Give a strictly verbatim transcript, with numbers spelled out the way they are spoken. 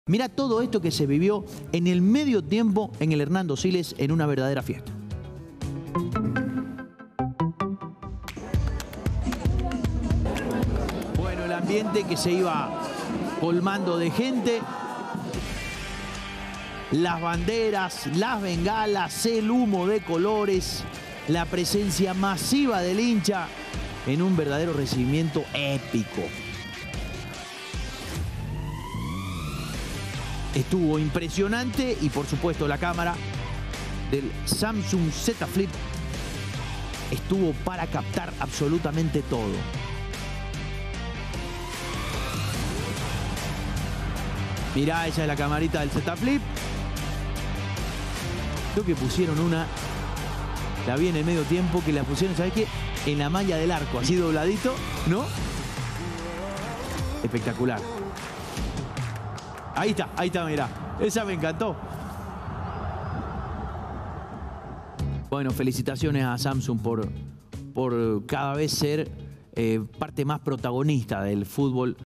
Mirá todo esto que se vivió en el medio tiempo en el Hernando Siles en una verdadera fiesta. Bueno, el ambiente que se iba colmando de gente. Las banderas, las bengalas, el humo de colores, la presencia masiva del hincha en un verdadero recibimiento épico. Estuvo impresionante y por supuesto la cámara del Samsung Z Flip estuvo para captar absolutamente todo. Mirá, esa es la camarita del Z Flip. Creo que pusieron una, la vi en el medio tiempo, que la pusieron, ¿sabes qué? En la malla del arco, así dobladito, ¿no? Espectacular. Ahí está, ahí está, mirá. Esa me encantó. Bueno, felicitaciones a Samsung por, por cada vez ser eh, parte más protagonista del fútbol